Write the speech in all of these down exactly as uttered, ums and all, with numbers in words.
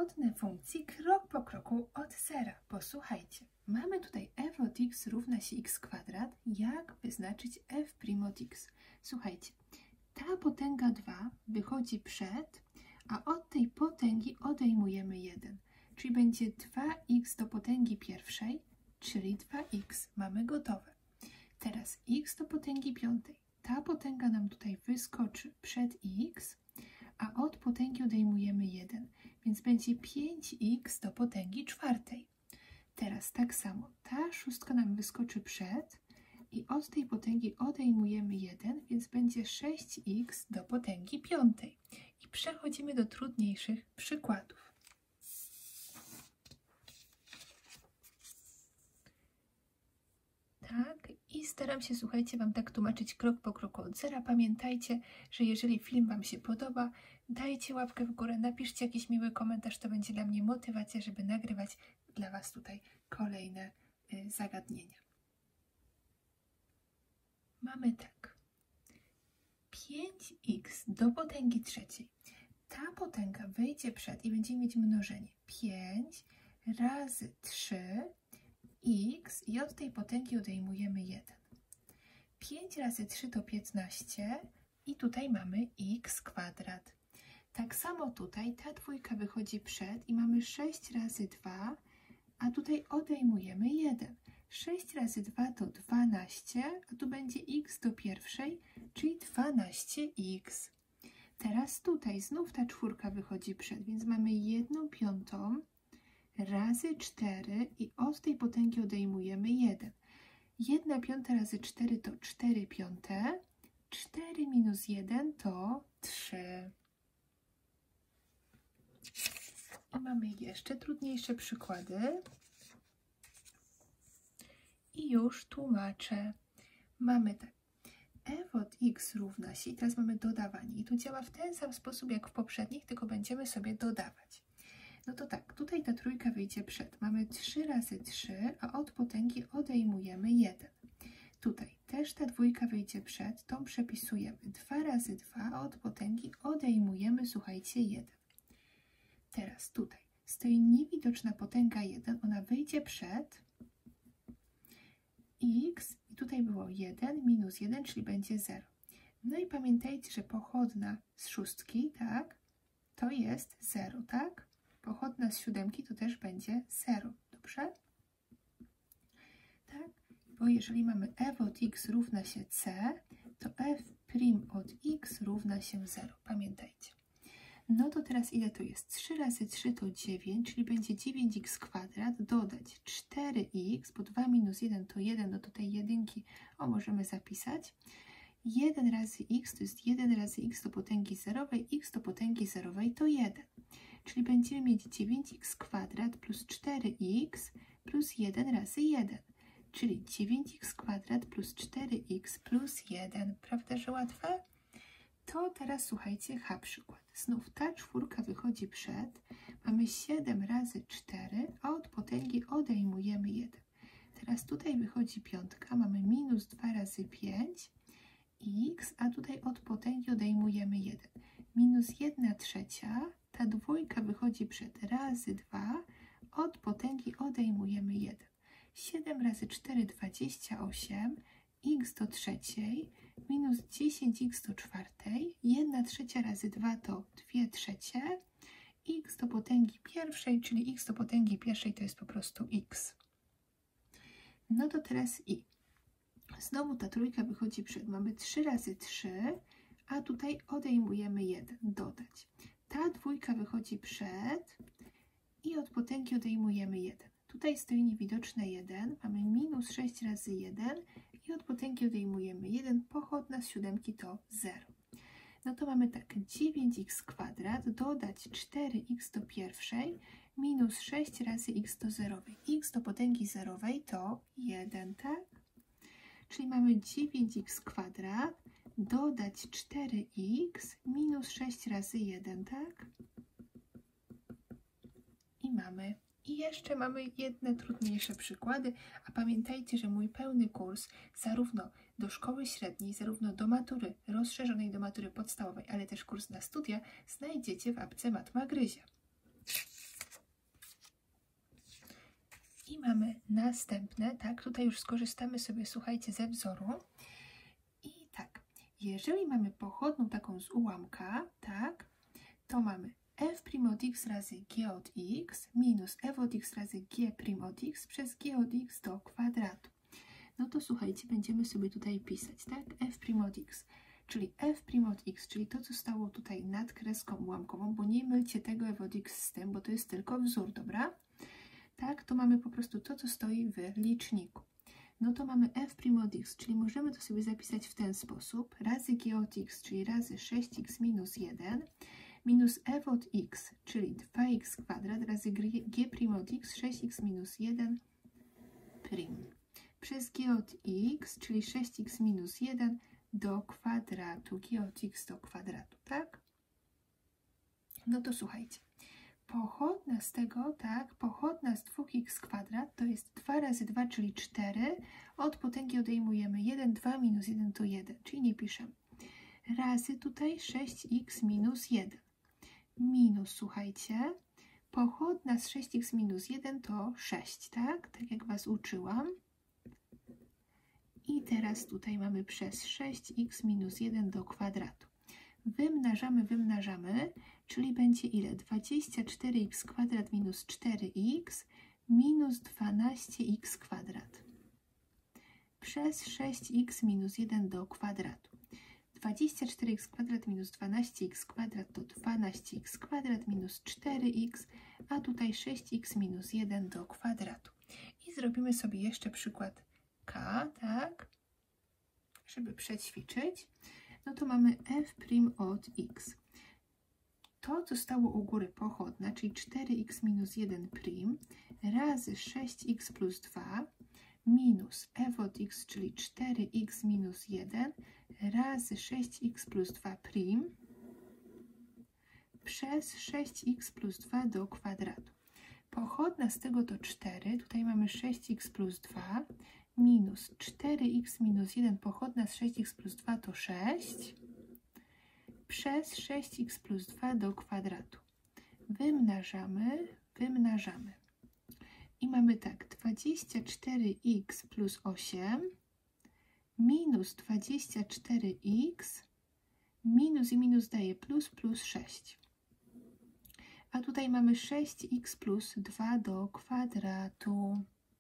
istotne funkcji krok po kroku od zera. Posłuchajcie, mamy tutaj f od x równa się x kwadrat. Jak wyznaczyć f' od x? Słuchajcie, ta potęga dwa wychodzi przed, a od tej potęgi odejmujemy jeden. Czyli będzie dwa x do potęgi pierwszej, czyli dwa x. Mamy gotowe. Teraz x do potęgi piątej. Ta potęga nam tutaj wyskoczy przed x, a od potęgi odejmujemy jeden, więc będzie pięć x do potęgi czwartej. Teraz tak samo, ta szóstka nam wyskoczy przed i od tej potęgi odejmujemy jeden, więc będzie sześć x do potęgi piątej. I przechodzimy do trudniejszych przykładów. Tak, i staram się, słuchajcie, Wam tak tłumaczyć krok po kroku od zera. Pamiętajcie, że jeżeli film Wam się podoba, dajcie łapkę w górę, napiszcie jakiś miły komentarz, to będzie dla mnie motywacja, żeby nagrywać dla Was tutaj kolejne y, zagadnienia. Mamy tak, pięć x do potęgi trzeciej. Ta potęga wyjdzie przed i będziemy mieć mnożenie pięć razy trzy x i od tej potęgi odejmujemy jeden. pięć razy trzy to piętnaście i tutaj mamy x kwadrat. Tak samo tutaj ta dwójka wychodzi przed i mamy sześć razy dwa, a tutaj odejmujemy jeden. sześć razy dwa to dwanaście, a tu będzie x do pierwszej, czyli dwanaście x. Teraz tutaj znów ta czwórka wychodzi przed, więc mamy jedną piątą razy cztery i od tej potęgi odejmujemy jeden. jedna piąta razy cztery to cztery piąte. cztery minus jeden to trzy. I mamy jeszcze trudniejsze przykłady. I już tłumaczę. Mamy tak. f od x równa się, i teraz mamy dodawanie. I to działa w ten sam sposób jak w poprzednich, tylko będziemy sobie dodawać. No to tak, tutaj ta trójka wyjdzie przed. Mamy trzy razy trzy, a od potęgi odejmujemy jeden. Tutaj też ta dwójka wyjdzie przed, tą przepisujemy. dwa razy dwa, a od potęgi odejmujemy, słuchajcie, jeden. Teraz tutaj stoi niewidoczna potęga jeden, ona wyjdzie przed x i tutaj było jeden minus jeden, czyli będzie zero. No i pamiętajcie, że pochodna z szóstki, tak, to jest zero, tak? Pochodna z siódemki to też będzie zero, dobrze? Tak? Bo jeżeli mamy f od x równa się c, to f' od x równa się zero. Pamiętajcie. No to teraz ile to jest? trzy razy trzy to dziewięć, czyli będzie dziewięć x kwadrat, dodać cztery x, bo dwa minus jeden to jeden, no to tej jedynki o, możemy zapisać. jeden razy x to jest jeden razy x do potęgi zerowej, x do potęgi zerowej to jeden. Czyli będziemy mieć dziewięć x kwadrat plus cztery x plus jeden razy jeden. Czyli dziewięć x kwadrat plus cztery x plus jeden. Prawda, że łatwe? To teraz słuchajcie H przykład. Znów ta czwórka wychodzi przed. Mamy siedem razy cztery, a od potęgi odejmujemy jeden. Teraz tutaj wychodzi piątka. Mamy minus dwa razy pięć x, a tutaj od potęgi odejmujemy jeden. Minus jedna trzecia. Ta dwójka wychodzi przed razy dwa, od potęgi odejmujemy jeden. siedem razy cztery, dwadzieścia osiem, x do trzeciej, minus dziesięć x do czwartej, jedna trzecia razy dwa to dwie trzecie, x do potęgi pierwszej, czyli x do potęgi pierwszej to jest po prostu x. No to teraz i. Znowu ta trójka wychodzi przed, mamy trzy razy trzy, a tutaj odejmujemy jeden, dodać. Ta dwójka wychodzi przed i od potęgi odejmujemy jeden. Tutaj stoi niewidoczne jeden, mamy minus sześć razy jeden i od potęgi odejmujemy jeden, pochodna z siódemki to zero. No to mamy tak, dziewięć x kwadrat, dodać cztery x do pierwszej, minus sześć razy x do zerowej. X do potęgi zerowej to jeden, tak? Czyli mamy dziewięć x kwadrat, dodać cztery x, minus sześć razy jeden, tak? I mamy. I jeszcze mamy jedne trudniejsze przykłady, a pamiętajcie, że mój pełny kurs zarówno do szkoły średniej, zarówno do matury rozszerzonej, do matury podstawowej, ale też kurs na studia znajdziecie w apce Matma Gryzia. mamy następne, tak, tutaj już skorzystamy sobie, słuchajcie, ze wzoru. I tak, jeżeli mamy pochodną taką z ułamka, tak, to mamy f' od x razy g od x minus f od x razy g' od x przez g od x do kwadratu. No to słuchajcie, będziemy sobie tutaj pisać, tak, f' od x, czyli f' od x, czyli to, co stało tutaj nad kreską ułamkową, bo nie mylcie tego f od x z tym, bo to jest tylko wzór, dobra? Tak, to mamy po prostu to, co stoi w liczniku. No to mamy f' od x, czyli możemy to sobie zapisać w ten sposób, razy g od x, czyli razy sześć x minus jeden, minus f od x, czyli dwa x kwadrat, razy g' od x, sześć x minus jeden prim, przez g od x, czyli sześć x minus jeden do kwadratu, g od x do kwadratu, tak? No to słuchajcie, pochodna z tego, tak, pochodna z dwa x kwadrat to jest dwa razy dwa, czyli cztery, od potęgi odejmujemy jeden, dwa minus jeden to jeden, czyli nie piszemy. Razy tutaj sześć x minus jeden. Minus, słuchajcie, pochodna z sześć x minus jeden to sześć, tak? Tak jak Was uczyłam. I teraz tutaj mamy przez sześć x minus jeden do kwadratu. Wymnażamy, wymnażamy, czyli będzie ile? dwadzieścia cztery x kwadrat minus cztery x minus dwanaście x kwadrat przez sześć x minus jeden do kwadratu. dwadzieścia cztery x kwadrat minus dwanaście x kwadrat to dwanaście x kwadrat minus cztery x, a tutaj sześć x minus jeden do kwadratu. I zrobimy sobie jeszcze przykład k, tak, żeby przećwiczyć. No to mamy f' od x. To, co stało u góry pochodna, czyli cztery x minus jeden prim, razy sześć x plus dwa, minus f od x, czyli cztery x minus jeden, razy sześć x plus dwa prim, przez sześć x plus dwa do kwadratu. Pochodna z tego to cztery, tutaj mamy sześć x plus dwa, minus cztery x minus jeden, pochodna z sześć x plus dwa to sześć, przez sześć x plus dwa do kwadratu. Wymnażamy, wymnażamy. I mamy tak, dwadzieścia cztery x plus osiem minus dwadzieścia cztery x, minus i minus daje plus, plus sześć. A tutaj mamy sześć x plus dwa do kwadratu.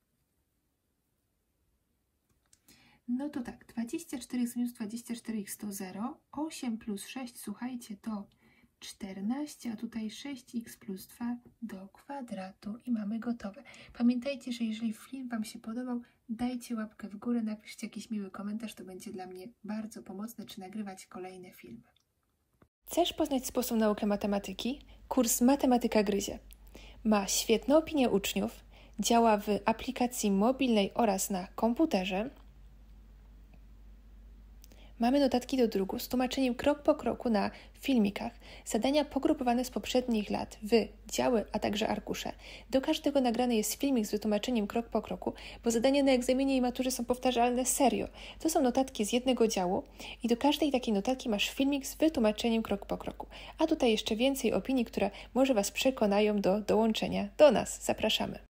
No to tak, dwadzieścia cztery x minus dwadzieścia cztery x to zero, osiem plus sześć, słuchajcie, to czternaście, a tutaj sześć x plus dwa do kwadratu i mamy gotowe. Pamiętajcie, że jeżeli film Wam się podobał, dajcie łapkę w górę, napiszcie jakiś miły komentarz, to będzie dla mnie bardzo pomocne, czy nagrywać kolejne filmy. Chcesz poznać sposób nauki matematyki? Kurs Matematyka Gryzie. Ma świetne opinie uczniów, działa w aplikacji mobilnej oraz na komputerze. Mamy notatki do druku z tłumaczeniem krok po kroku na filmikach, zadania pogrupowane z poprzednich lat w działy, a także arkusze. Do każdego nagrany jest filmik z wytłumaczeniem krok po kroku, bo zadania na egzaminie i maturze są powtarzalne serio. To są notatki z jednego działu i do każdej takiej notatki masz filmik z wytłumaczeniem krok po kroku. A tutaj jeszcze więcej opinii, które może Was przekonają do dołączenia do nas. Zapraszamy.